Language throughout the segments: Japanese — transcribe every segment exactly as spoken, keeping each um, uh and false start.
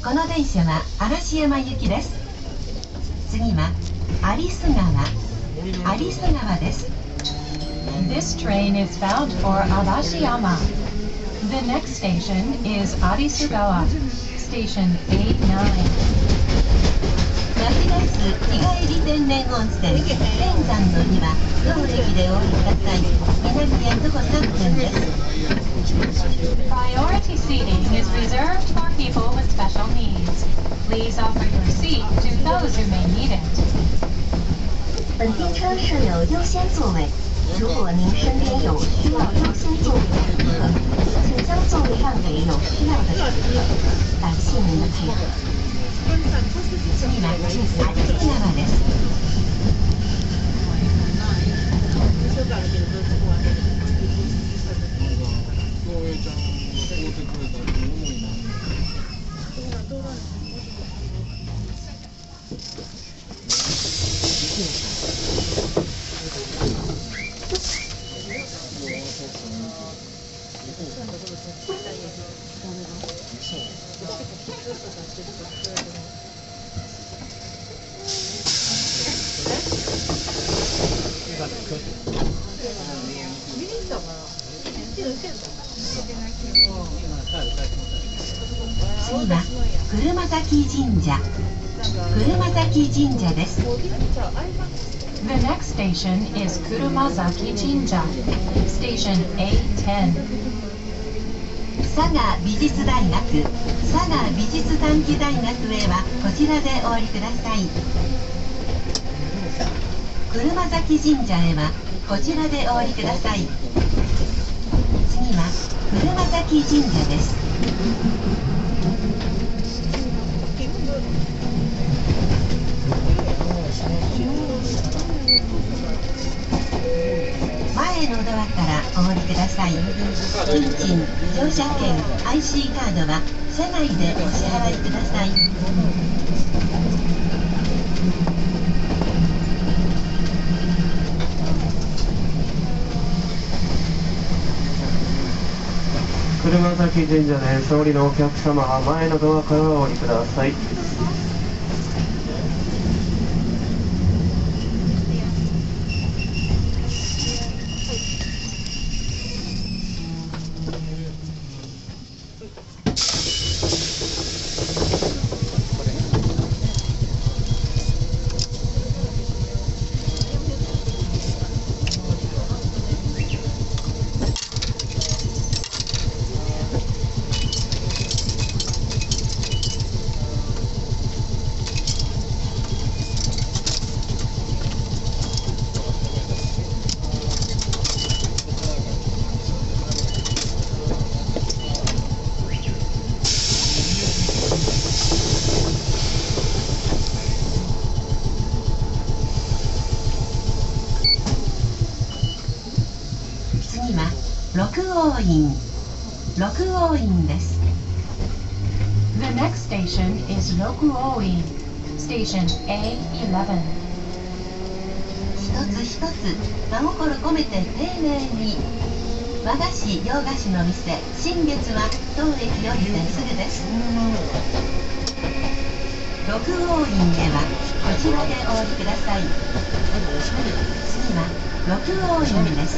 この電車は嵐山行きです。次は有栖川有栖川です。 This train is bound for Arashiyama. The next station is Arisugawa, station A nine. 待ちです。日帰り天然温泉天山の庭当駅でお降りください。南へ徒歩さんぷんです。 Priority seating is reserved for people with special needs. Please offer your seat to those who may need it. 本电车设有优先座位，如果您身边有需要优先座位的乘客，请将座位让给有需要的乘客。感谢您的配合。 次は有栖川です。 次は車崎神社車崎神社です。 The next station is Kurumazaki Jinja, station A ten. 佐賀美術大学佐賀美術短期大学へはこちらでお降りください。車崎神社へはこちらでお降りください。次は車崎神社です。 前のドアからお降りください。運賃、乗車券、アイシー カードは車内でお支払いください。 車崎神社です。お降りのお客様は前のドアからお降りください。 六王院六王院です。 The next station is Rokuoin, station A eleven. 一つ一つ真心込めて丁寧に。和菓子洋菓子の店新月は当駅よりてすぐです。六王院へはこちらでお降りください。次は六王院です。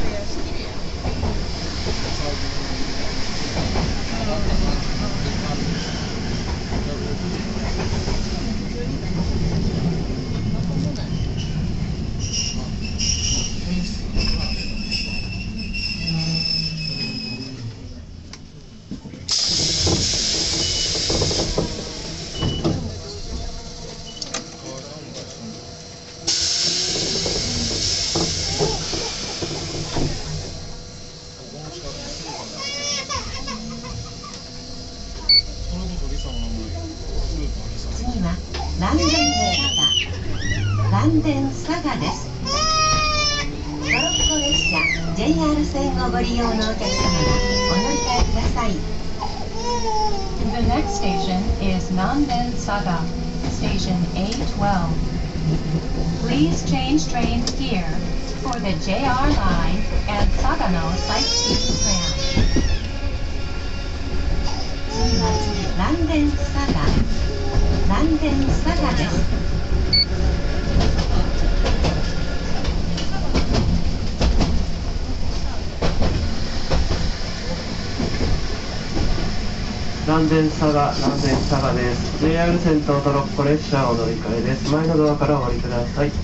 次は嵐電佐賀嵐電佐賀です。トロッコ列車 ジェイアール 線をご利用のお客様はお乗り換えください。 The next station is Nanden Saga, station A twelve. Please change trains here for the J R line and Sagano sightseeing tram. 次は次南電佐賀南電佐賀です。 南電佐賀、南電佐賀です。ジェイアール 線とトロッコ列車お乗り換えです。前のドアからお降りください。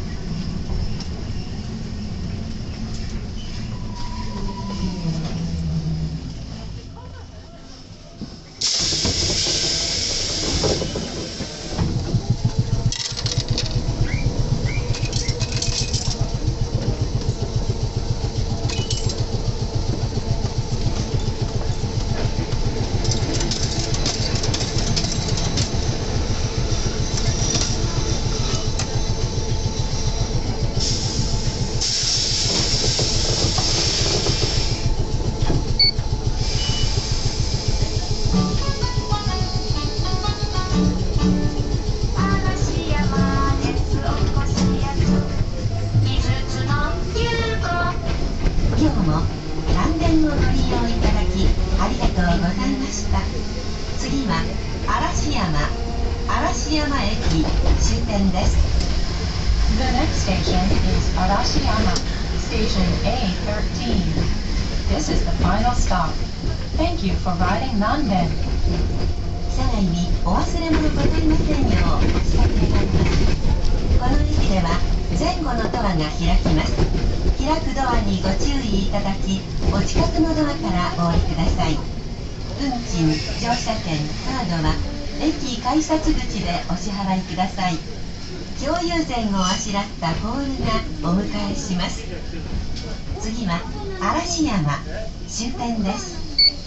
今日も南電をご利用いただきありがとうございました。次は嵐山嵐山駅終点です。 The next station is Arashiyama, station A thirteen. This is the final stop. Thank you for riding Nanden. 車内にお忘れ物ございませんようお知らせ願います。この駅では前後のドアが開きます。開くドアにご注意いただき、お近くのドアからお降りください。運賃、乗車券、カードは駅改札口でお支払いください。共有線をあしらったポールがお迎えします。次は嵐山終点です。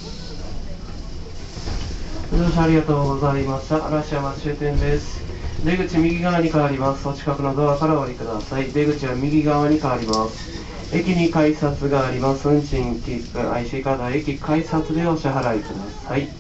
ご乗車ありがとうございました。嵐山終点です。出口右側に変わります。お近くのドアからお降りください。出口は右側に変わります。駅に改札があります。運賃、切符、アイシー カードは駅改札でお支払いください。